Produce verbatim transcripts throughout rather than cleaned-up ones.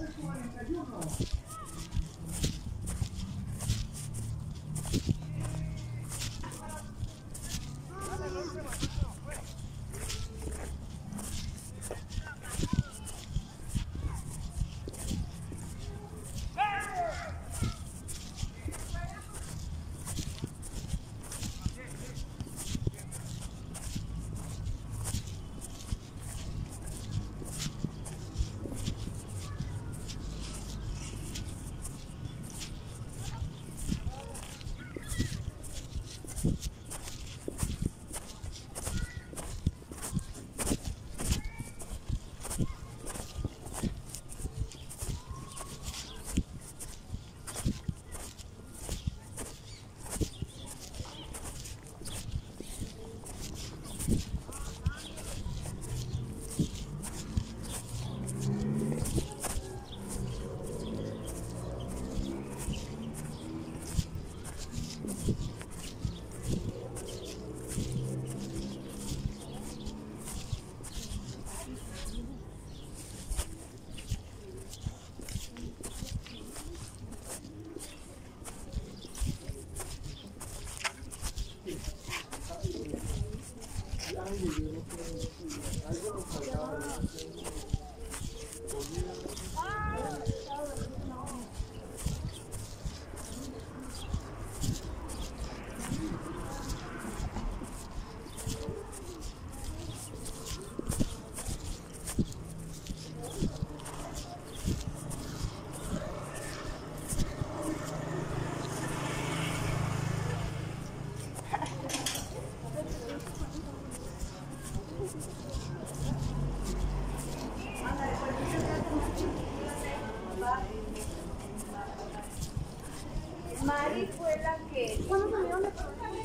Mari fue la que... ¿Cuándo salieron de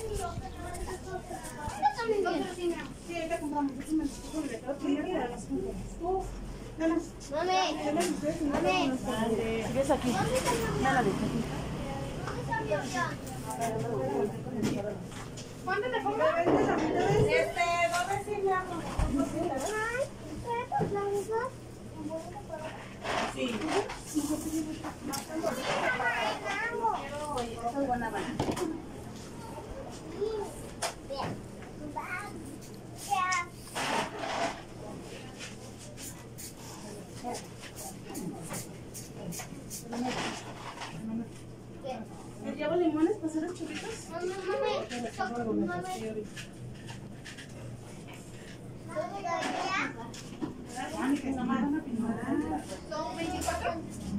Sí, ahorita compramos. Déjame para las juntas. Tú, dalas. Mami, mami. Si ves aquí. Dale, aquí. ¿Cuánto te pongo? Este, dos veces ya. Sí. Esa es buena banana. ¿Me llevo limones para hacer los churritos? Mami, mami. ¿Son veinticuatro?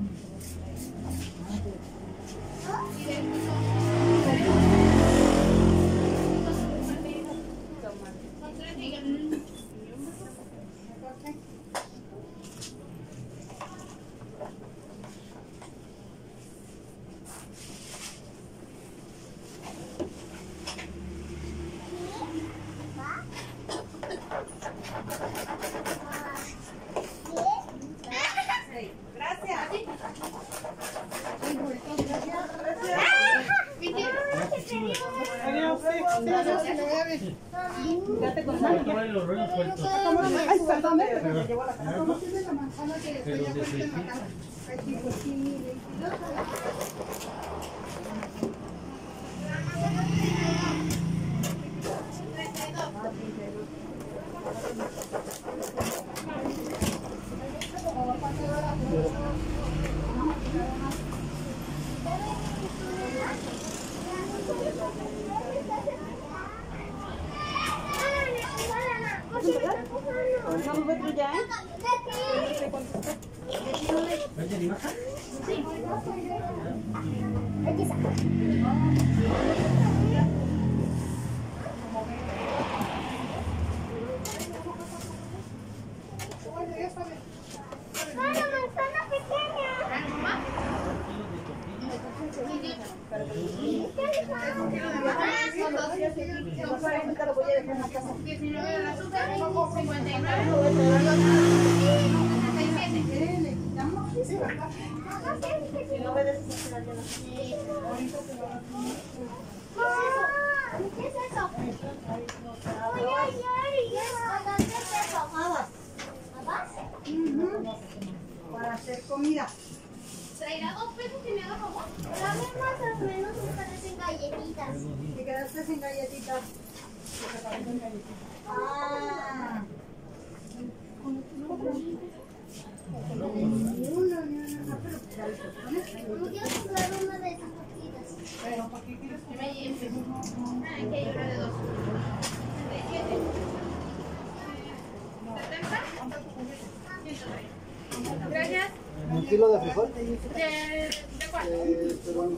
Quédate con los rollos sueltos. Ay, perdón, me llevo la casa. ¿Cómo tiene la manzana que estoy ya puesta en la casa? Aquí, pues sí, veintidós. ¿Vamos a ver ya, eh? ¿Oye, ni baja? Sí. Aquí está. ¡Ah, la manzana pequeña! diecinueve el azúcar, cincuenta y nueve. Si no obedeces, se la llevas. ¿Qué es eso? Ay, ay, ay. ¿Qué es eso? ¿Habas? ¿Habas? para hacer comida. ¿Traerá dos pesos que me haga favor? Dame más o menos me parecen galletitas. Te quedaste sin galletitas. Te parecen galletitas. Ah. Ni una, ni una. Ah, pero dale, pues, ¿pones? No quiero comprar una de esas papitas. Pero, ¿para qué quieres comer? Ah, es que hay una de dos. ¿De siete? ¿setenta? Gracias. ¿Un kilo de frijol? ¿De, de cuál? Eh, peruano.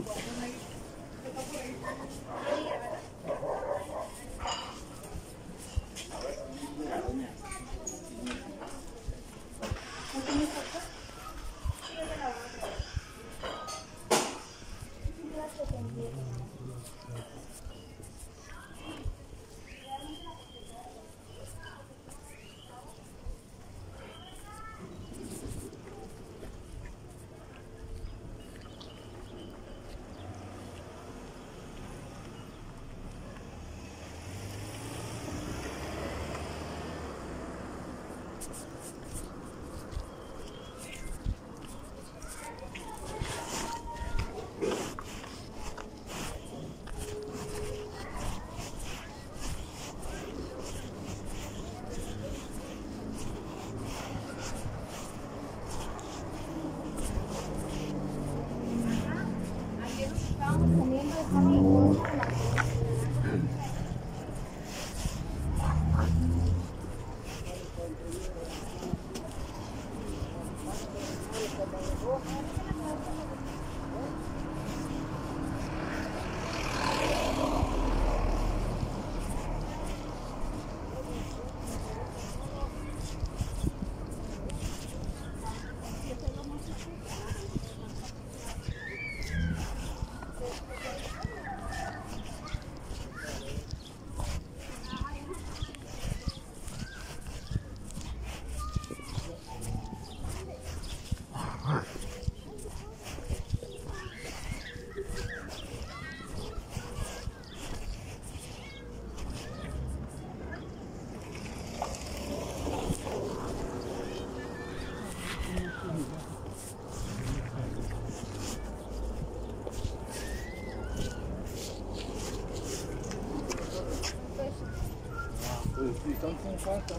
Então com quanto?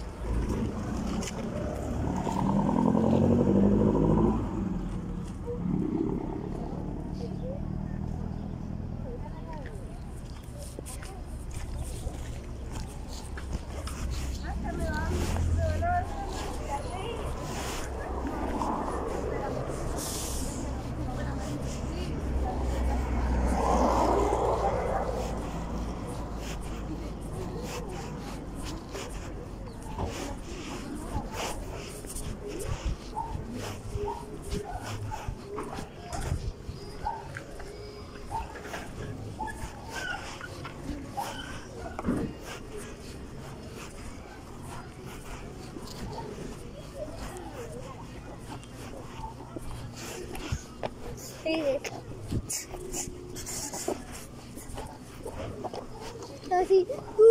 Así.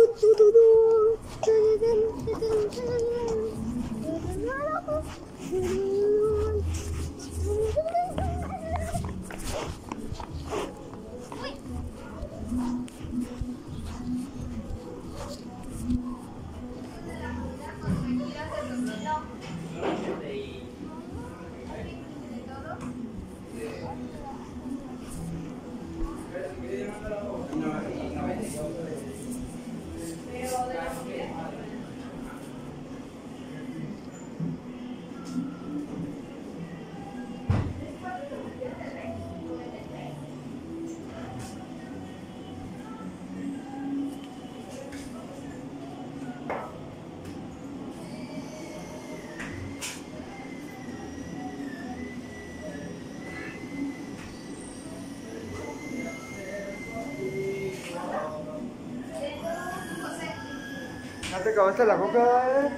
¿Ya te acabaste la coca, eh?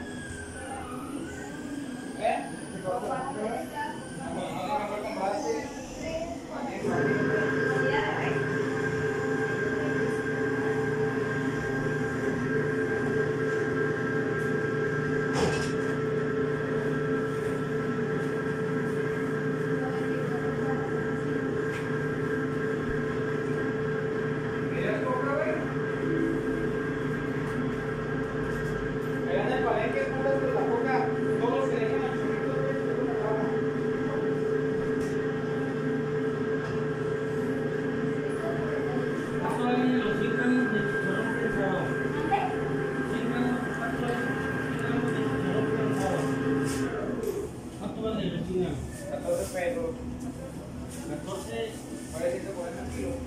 catorce pesos. catorce. Parece que se puede el kilo.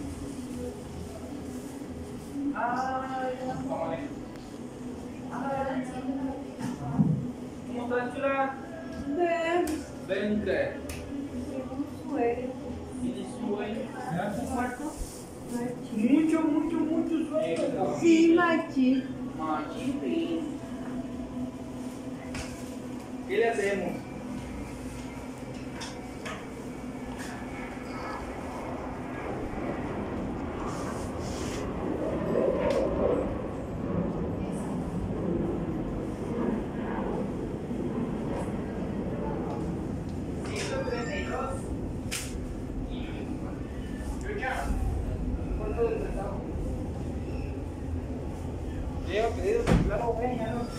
Ay, Tómale. ¿Cómo estás, chula? veinte. ¿Tienes sueño? ¿Me das un cuarto? Mucho, mucho, mucho sueño. Sí, machi. Machín. ¿Qué le hacemos? ciento treinta y dos. ¿Cuánto del tratado? Lleva pedido, claro, ven, ya no.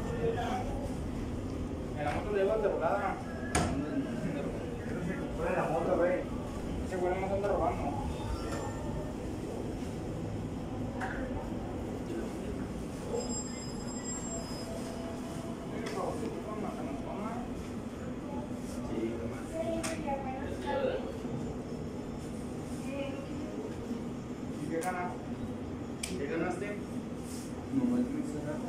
En la moto le llevan de volada. Pero se compra la moto, güey. Ese güey no me anda robando. ¿Y qué ganas? ¿Qué ganaste? No, es muy cerrado.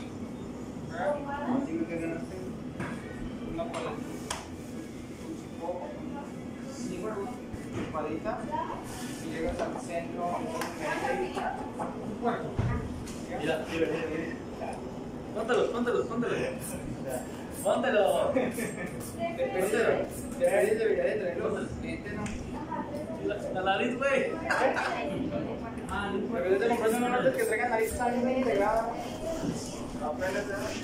Dime qué ganaste. Una paleta. Un chico. Cinco palitas. Y llegas al centro. Un cuarto. Mira, mira, mira, mira. Póntelos, póntelos, póntelos. Póntelo. Depende. Debería debería de traerlo. Este no. La, la nariz, güey. Ah, no importa. Deberías de comprarse unos lentes que traigan nariz tan integrada. Apenas.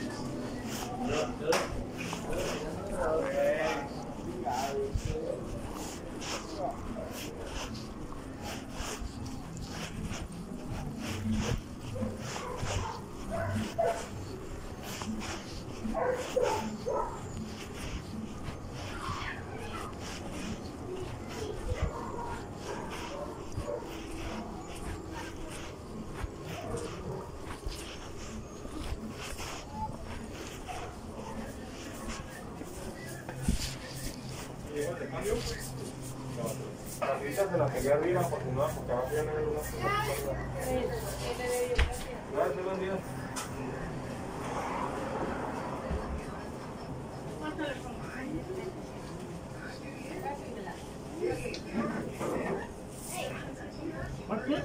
La pizza se la pegué arriba porque no, porque abajo ya no hay una sola. Gracias, buen día. ¿Por qué?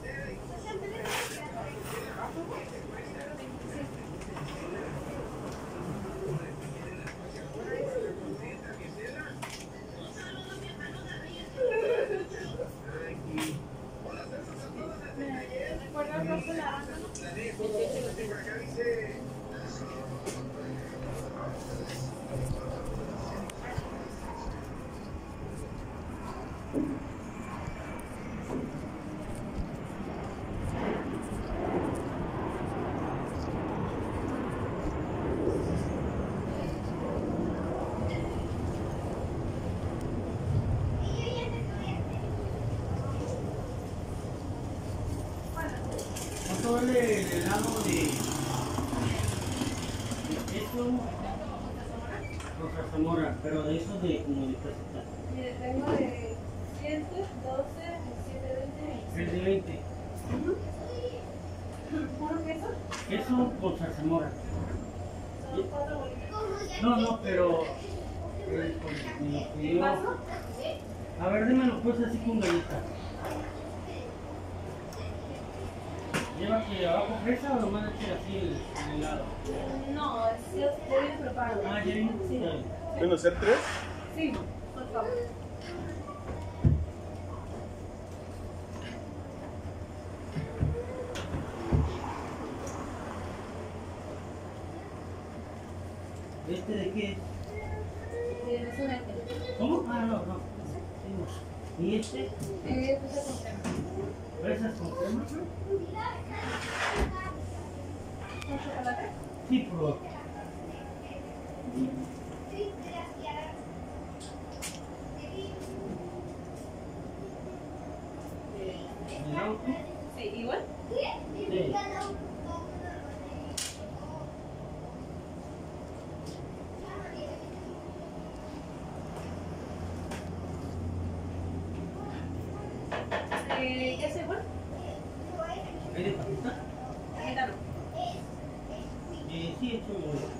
¿Cuánto vale el helado de, de queso con zarzamora? Pero de eso de como de casita. Mire, tengo de siete, doce, diecisiete, veinte. El de veinte. ¿Puro queso? Queso con zarzamora. Son cuatro bolitas. No, no, pero eh, con- me lo pidió. ¿Vaso? A ver, dímelo pues así con galletas. ¿Lleva que abajo fresa o nomás eche así el, el helado? No, es ya viene preparado. Ah, ya viene. Sí. Está bien. ¿Pueden ser tres? Sí, por favor. ¿Este de qué es? Es un este. ¿Cómo? Ah, no, no. ¿Y este? Eh, pues con crema. ¿Fresas con crema? ¿Con chocolate? Sí, por favor. ¿El helado tú? Sí, igual. Sí. Eh, ¿Qué es igual? ¿Hay de papita? Ahorita no. Eh, sí, hecho muy bueno.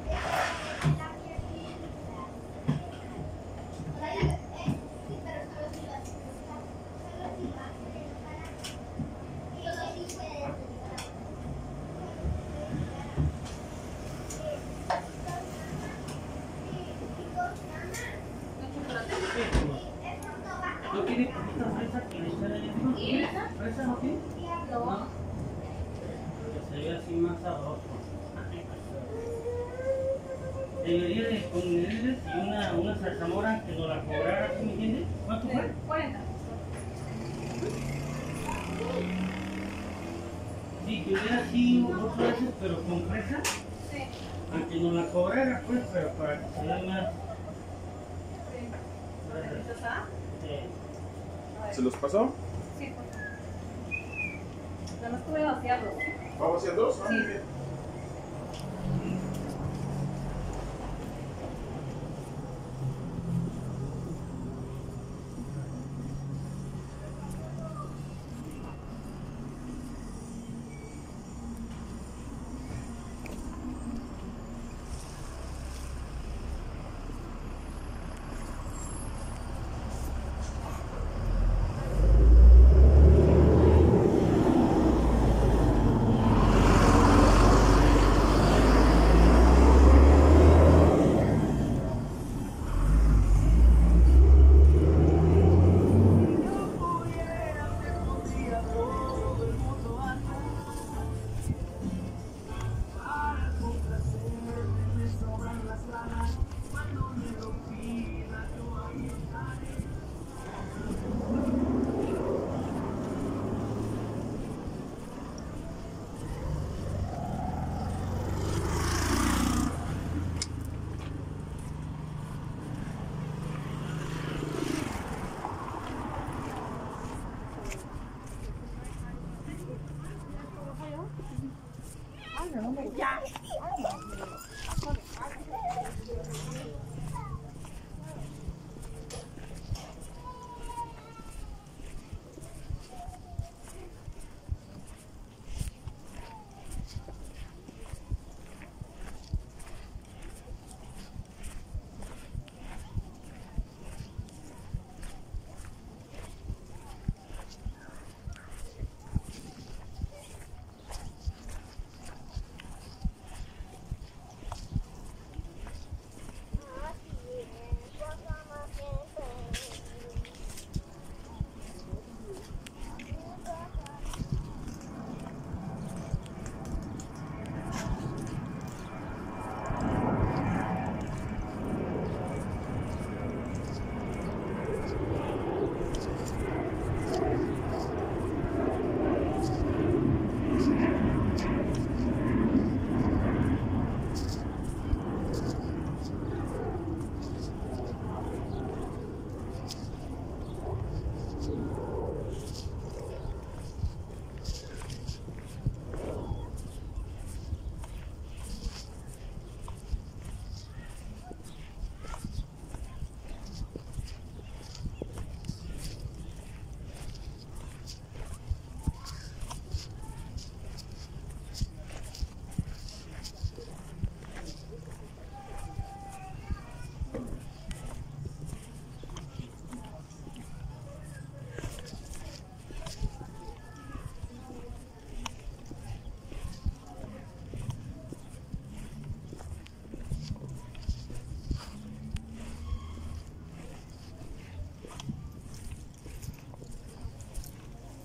¿No quiere poquita fresa que le echarle ahí arriba? ¿Fresa no tiene? No. Que se vea así más sabroso. Debería de ponerles y una, una zarzamora que nos la cobrara, ¿sí me entiendes? ¿Cuánto fue? cuarenta. Sí, que hubiera así dos veces, pero con fresa, Sí. aunque nos la cobrara, pues, pero para que se vea más. ¿Necesitas A? Eh, ¿Se los pasó? Sí, por favor. Nada más tuve vaciarlos. ¿Vamos a hacer dos? Ah, Sí. muy bien.